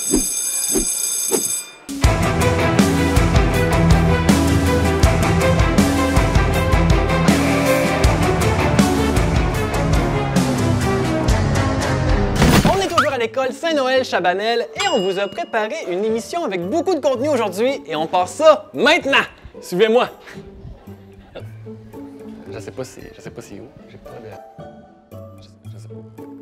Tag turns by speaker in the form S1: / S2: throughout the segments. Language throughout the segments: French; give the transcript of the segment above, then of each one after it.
S1: À l'école Saint-Noël-Chabanel et on vous a préparé une émission avec beaucoup de contenu aujourd'hui et on passe ça maintenant. Suivez-moi. Je sais pas si où. J'ai pas de... Je sais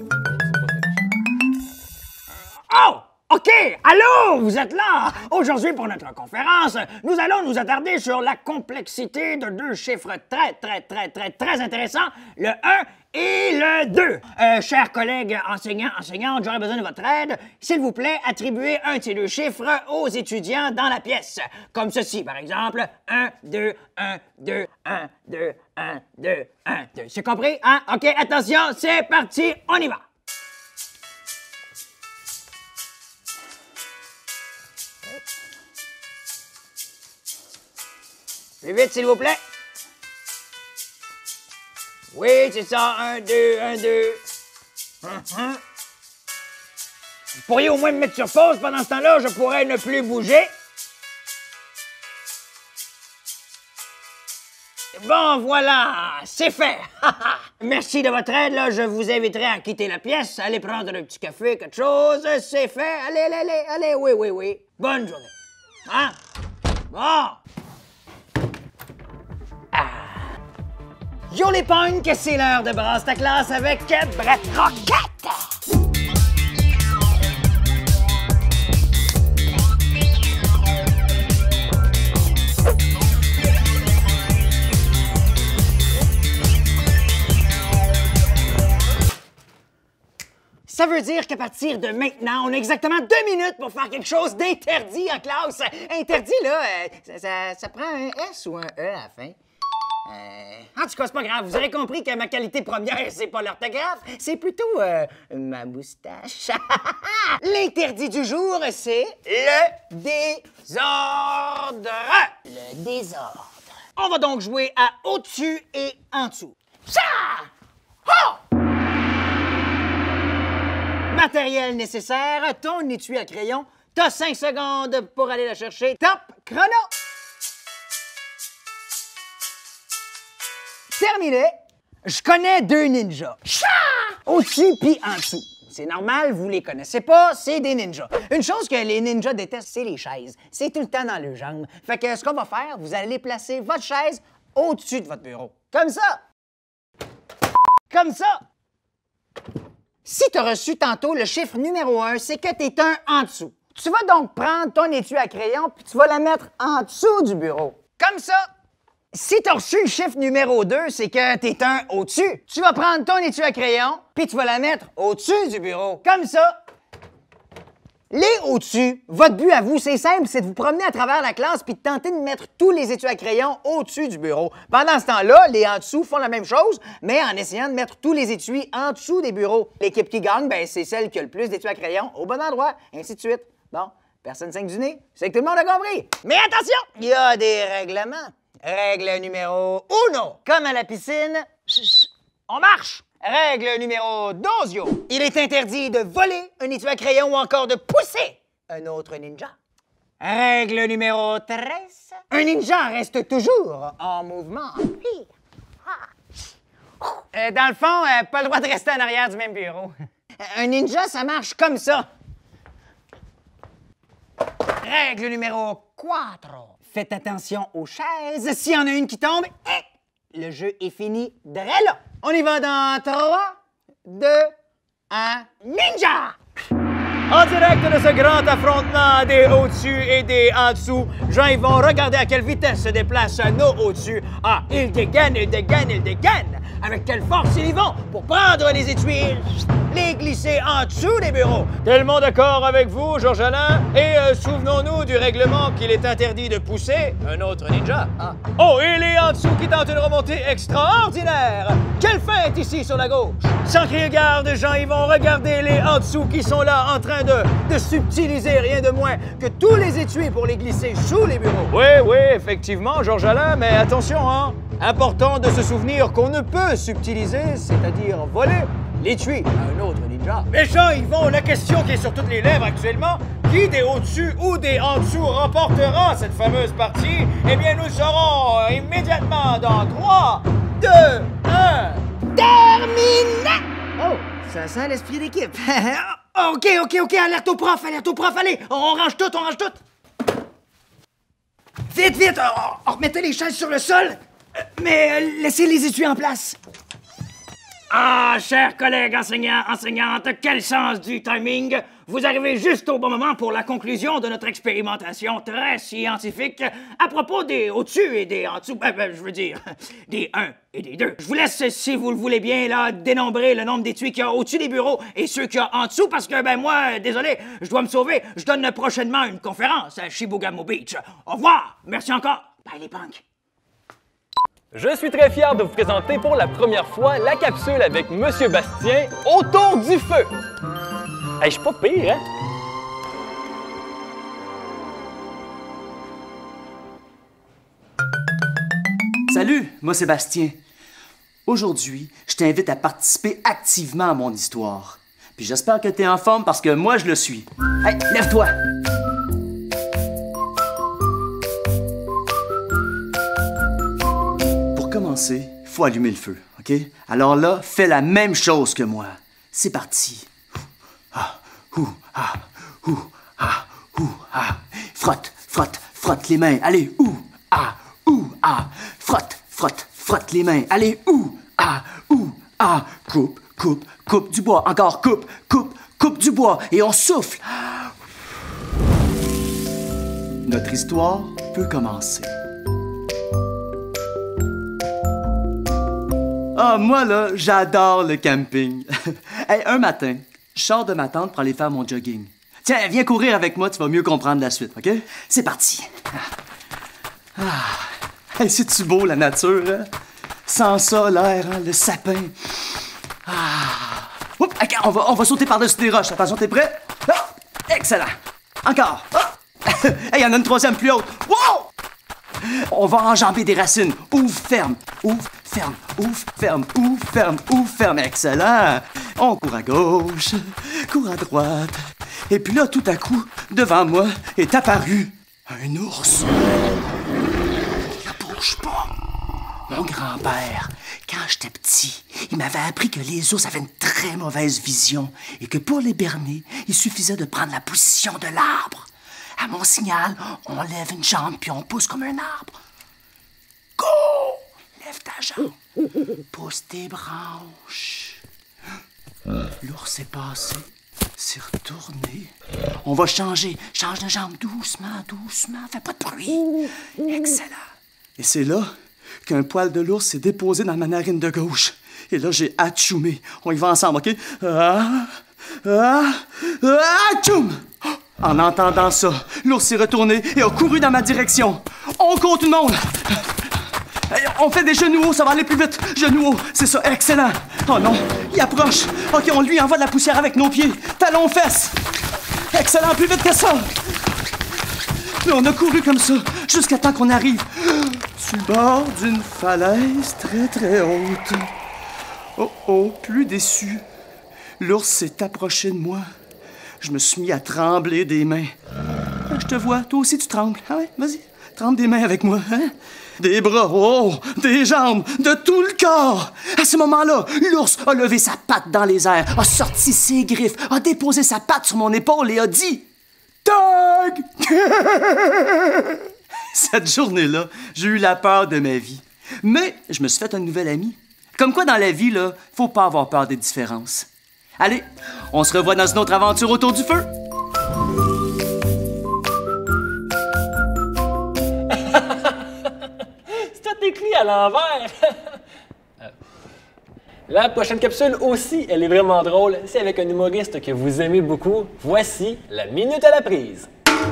S1: pas.
S2: Oh! OK! Allô? Vous êtes là? Aujourd'hui, pour notre conférence, nous allons nous attarder sur la complexité de deux chiffres très intéressants, le 1 et le 2. Chers collègues enseignantes, j'aurais besoin de votre aide. S'il vous plaît, attribuez un de ces deux chiffres aux étudiants dans la pièce. Comme ceci, par exemple. 1, 2, 1, 2, 1, 2, 1, 2, 1, 2. C'est compris? Hein? OK, attention, c'est parti, on y va! Plus vite, s'il vous plaît. Oui, c'est ça. 1, 2, 1, 2. Vous pourriez au moins me mettre sur pause pendant ce temps-là, je pourrais ne plus bouger. Bon, voilà, c'est fait. Merci de votre aide, là. Je vous inviterai à quitter la pièce, aller prendre un petit café, quelque chose. C'est fait. Allez, oui. Bonne journée. Hein? Bon. Yo les punks, c'est l'heure de Brasse ta classe avec Brett Roquette! Ça veut dire qu'à partir de maintenant, on a exactement 2 minutes pour faire quelque chose d'interdit en classe. Interdit, là, ça prend un S ou un E à la fin. En tout cas, c'est pas grave. Vous aurez compris que ma qualité première, c'est pas l'orthographe, c'est plutôt ma moustache. L'interdit du jour, c'est le désordre. Le désordre. On va donc jouer à au-dessus et en dessous. Ça! Oh! Matériel nécessaire, ton étui à crayon. T'as 5 secondes pour aller la chercher. Top chrono! Terminé. Je connais 2 ninjas. Au-dessus puis en dessous. C'est normal, vous les connaissez pas, c'est des ninjas. Une chose que les ninjas détestent, c'est les chaises. C'est tout le temps dans leurs jambes. Fait que ce qu'on va faire, vous allez placer votre chaise au-dessus de votre bureau. Comme ça. Comme ça. Si tu as reçu tantôt le chiffre numéro 1, c'est que tu es un en dessous. Tu vas donc prendre ton étui à crayon puis tu vas la mettre en dessous du bureau. Comme ça. Si tu as reçu le chiffre numéro 2, c'est que tu es un au-dessus. Tu vas prendre ton étui à crayon puis tu vas la mettre au-dessus du bureau. Comme ça. Les au-dessus, votre but à vous, c'est simple, c'est de vous promener à travers la classe puis de tenter de mettre tous les étuis à crayon au-dessus du bureau. Pendant ce temps-là, les en dessous font la même chose, mais en essayant de mettre tous les étuis en dessous des bureaux. L'équipe qui gagne, ben, c'est celle qui a le plus d'étuis à crayon au bon endroit, ainsi de suite. Bon, personne saigne du nez, c'est que tout le monde a compris. Mais attention, il y a des règlements. Règle numéro 1, comme à la piscine, on marche. Règle numéro 2, il est interdit de voler un étui à crayon ou encore de pousser un autre ninja. Règle numéro 13, un ninja reste toujours en mouvement. Dans le fond, pas le droit de rester en arrière du même bureau. Un ninja, ça marche comme ça. Règle numéro 4. Faites attention aux chaises. S'il y en a une qui tombe, le jeu est fini dès là. On y va dans 3, 2, 1, ninja! En direct de ce grand affrontement des au-dessus et des en dessous, Jean-Yves vont regarder à quelle vitesse se déplacent nos au-dessus. Ah, ils dégainent. Avec quelle force ils y vont pour prendre les étuis, les glisser en dessous des bureaux. Tellement d'accord avec vous, Georges Alain? Et souvenons-nous du règlement qu'il est interdit de pousser un autre ninja. Ah. Oh, et les en dessous qui tentent une remontée extraordinaire! Quelle feinte ici sur la gauche! Sans crier garde, Jean-Yves vont regarder les en dessous qui sont là en train de subtiliser rien de moins que tous les étuis pour les glisser sous les bureaux. Oui, effectivement, Georges Alain, mais attention, hein! Important de se souvenir qu'on ne peut subtiliser, c'est-à-dire voler, l'étui à un autre ninja. Mais Jean-Yves, la question qui est sur toutes les lèvres actuellement,
S3: Qui des au-dessus ou des en dessous remportera cette fameuse partie? Eh bien, nous saurons immédiatement dans 3, 2, 1...
S2: Terminé! Oh, ça sent l'esprit d'équipe. OK, alerte au prof, allez, on range tout. Vite, on remettait les chaises sur le sol, mais laissez les étuis en place.
S3: Ah, chers collègues enseignantes, quel sens du timing! Vous arrivez juste au bon moment pour la conclusion de notre expérimentation très scientifique à propos des au-dessus et des en dessous. Je veux dire, des 1 et des 2. Je vous laisse, si vous le voulez bien, là, dénombrer le nombre d'étuis qu'il y a au-dessus des bureaux et ceux qu'il y a en dessous, parce que, moi, désolé, je dois me sauver. Je donne prochainement une conférence à Chibougamau Beach. Au revoir! Merci encore! Bye, les punks!
S1: Je suis très fier de vous présenter pour la première fois la capsule avec Monsieur Bastien autour du feu. Hey, je suis pas pire, hein?
S4: Salut, moi c'est Bastien. Aujourd'hui, je t'invite à participer activement à mon histoire. Puis j'espère que t'es en forme parce que moi je le suis. Hey, lève-toi! Pour commencer, il faut allumer le feu, OK? Alors là, fais la même chose que moi. C'est parti. Frotte les mains. Allez, Frotte les mains. Allez, coupe du bois. Encore, coupe du bois. Et on souffle. Notre histoire peut commencer. Ah, moi, là, j'adore le camping. Hey, un matin, je sors de ma tente pour aller faire mon jogging. Tiens, viens courir avec moi, tu vas mieux comprendre la suite, OK? C'est parti. Hey, c'est-tu beau, la nature, hein? Sans ça, l'air, hein, le sapin. Oups, OK, on va sauter par-dessus des roches. Attention, t'es prêt? Excellent. Encore. Hey, il y en a une troisième plus haute. Wow! On va enjamber des racines. Ouvre, ferme. Excellent. On court à gauche, court à droite. Et puis là, tout à coup, devant moi est apparu un ours. Ne bouge pas. Mon grand-père, quand j'étais petit, il m'avait appris que les ours avaient une très mauvaise vision et que pour les berner, il suffisait de prendre la position de l'arbre. À mon signal, on lève une jambe puis on pousse comme un arbre. Go! Lève ta jambe. Pousse tes branches. L'ours est passé. C'est retourné. On va changer. Change de jambe doucement. Fais pas de bruit. Excellent. Et c'est là qu'un poil de l'ours s'est déposé dans ma narine de gauche. Et là, j'ai atchoumé. On y va ensemble, OK? Atchoum! En entendant ça, l'ours s'est retourné et a couru dans ma direction. On compte tout le monde. On fait des genoux hauts, ça va aller plus vite. Genoux hauts, c'est ça, excellent. Oh non, il approche. OK, on lui envoie de la poussière avec nos pieds. Talons fesses. Excellent, plus vite que ça. Mais on a couru comme ça jusqu'à temps qu'on arrive sur le bord d'une falaise très très haute. Oh, plus déçu. L'ours s'est approché de moi. Je me suis mis à trembler des mains. Je te vois, toi aussi tu trembles. Ah ouais, vas-y, tremble des mains avec moi, hein? Des bras, des jambes, de tout le corps. À ce moment-là, l'ours a levé sa patte dans les airs, a sorti ses griffes, a déposé sa patte sur mon épaule et a dit « Tag! » Cette journée-là, j'ai eu la peur de ma vie. Mais je me suis fait un nouvel ami. Comme quoi, dans la vie, là, faut pas avoir peur des différences. Allez, on se revoit dans une autre aventure autour du feu.
S1: C'est écrit à l'envers. La prochaine capsule aussi, elle est vraiment drôle. C'est avec un humoriste que vous aimez beaucoup. Voici la minute à la prise.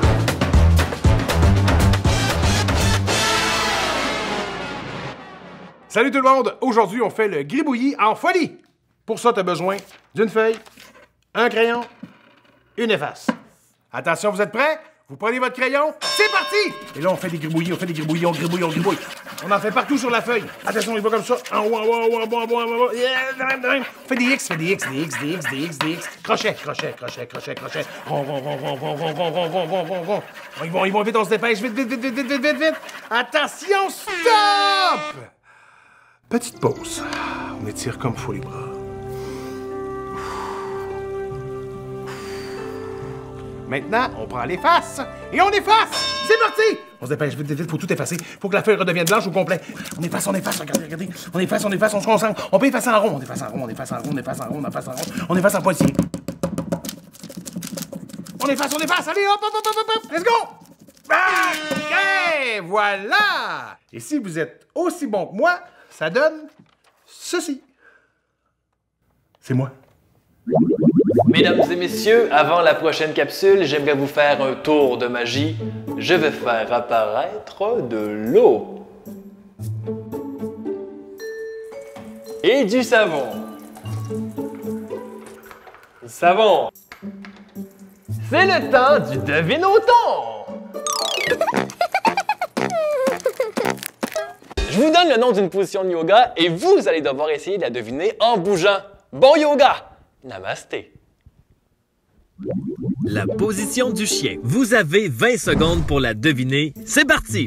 S5: Salut tout le monde! Aujourd'hui, on fait le gribouillis en folie. Pour ça, tu as besoin d'une feuille, un crayon, une efface. Attention, vous êtes prêts? Vous prenez votre crayon, c'est parti! Et là, on fait des gribouillis, on fait des gribouillis, on gribouille, on gribouille. On en fait partout sur la feuille. Attention, il va comme ça. En haut, en bas, en bas, en bas, en bas, en bas. Fais des X, fais des X, des X, des X, des X, des X. Crochet, crochet, crochet, crochet, crochet. Rond, rond, rond, rond, rond, rond, rond, rond, rond, rond, rond, rond. Ils vont vite, on se dépêche. Vite, vite, vite, vite, vite, vite, vite, vite. Attention, stop! Petite pause. On étire comme faut les bras. Maintenant, on prend les faces et on efface! C'est parti! On se dépêche, vite, vite, vite, faut tout effacer. Faut que la feuille redevienne blanche au complet. On efface, regardez, regardez. On efface, on se concentre. On peut effacer en rond, on efface en rond, on efface en rond, on efface en rond, on efface en rond, on efface en pointillé. On efface, allez, hop, hop, hop, hop, hop, let's go! OK, voilà! Et si vous êtes aussi bon que moi, ça donne ceci. C'est moi.
S1: Mesdames et messieurs, avant la prochaine capsule, j'aimerais vous faire un tour de magie. Je vais faire apparaître de l'eau. Et du savon. Savon. C'est le temps du devine-auton. Je vous donne le nom d'une position de yoga et vous allez devoir essayer de la deviner en bougeant. Bon yoga! Namasté.
S6: La position du chien. Vous avez 20 secondes pour la deviner. C'est parti!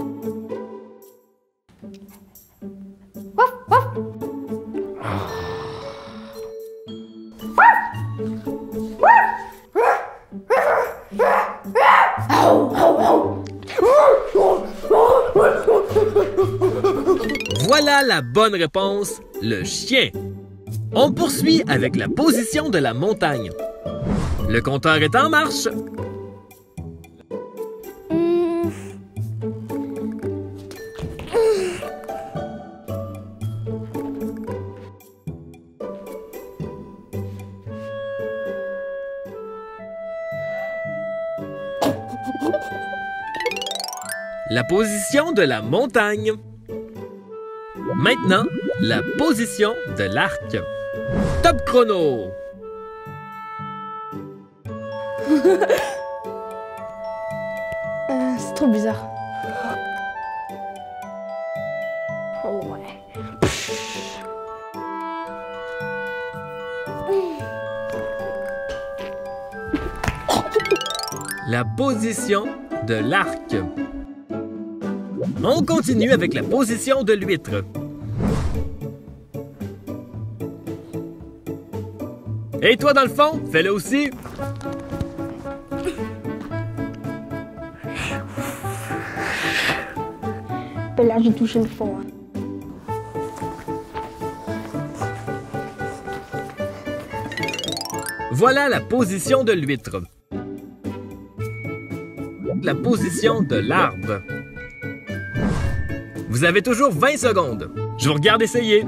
S6: Voilà la bonne réponse, le chien. On poursuit avec la position de la montagne. Le compteur est en marche. La position de la montagne. Maintenant, la position de l'arc. Top chrono!
S7: C'est trop bizarre. Oh ouais.
S6: La position de l'arc. On continue avec la position de l'huître. Et toi, dans le fond, fais-le aussi.
S7: Ben là, j'ai touché le fond. Hein.
S6: Voilà la position de l'huître. La position de l'arbre. Vous avez toujours 20 secondes. Je vous regarde essayer.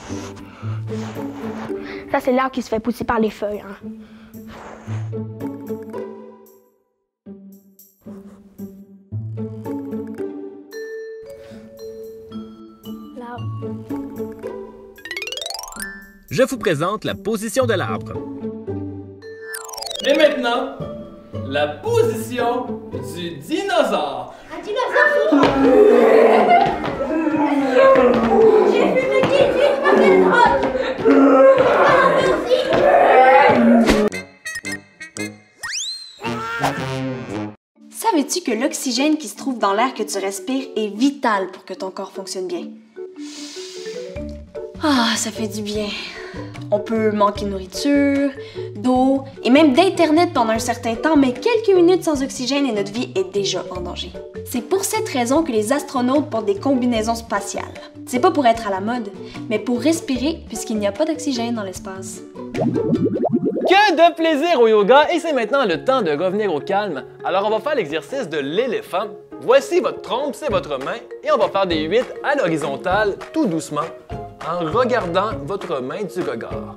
S7: Ça, c'est l'arbre qui se fait pousser par les feuilles. Hein. L'arbre.
S6: Je vous présente la position de l'arbre.
S1: Et maintenant, la position du dinosaure.
S8: Un dinosaure? J'ai vu le guide, pas de drogue.
S9: Savais-tu que l'oxygène qui se trouve dans l'air que tu respires est vital pour que ton corps fonctionne bien? Ah, ça fait du bien. On peut manquer de nourriture, d'eau et même d'Internet pendant un certain temps, mais quelques minutes sans oxygène et notre vie est déjà en danger. C'est pour cette raison que les astronautes portent des combinaisons spatiales. C'est pas pour être à la mode, mais pour respirer puisqu'il n'y a pas d'oxygène dans l'espace.
S1: Que de plaisir au yoga et c'est maintenant le temps de revenir au calme. Alors on va faire l'exercice de l'éléphant. Voici votre trompe, c'est votre main et on va faire des 8 à l'horizontale tout doucement en regardant votre main du regard.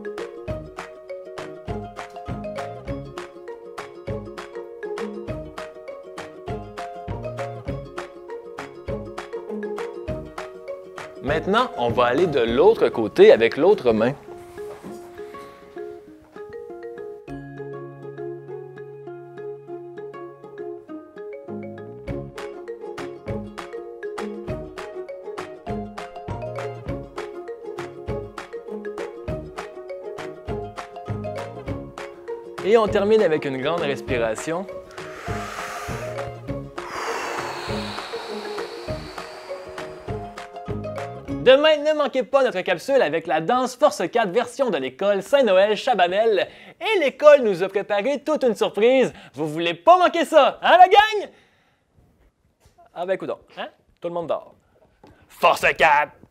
S1: Maintenant, on va aller de l'autre côté avec l'autre main. Et on termine avec une grande respiration. Demain, ne manquez pas notre capsule avec la danse Force 4 version de l'école Saint-Noël Chabanel. Et l'école nous a préparé toute une surprise. Vous voulez pas manquer ça, hein la gang? Ah ben coudonc, hein? Tout le monde dort. Force 4!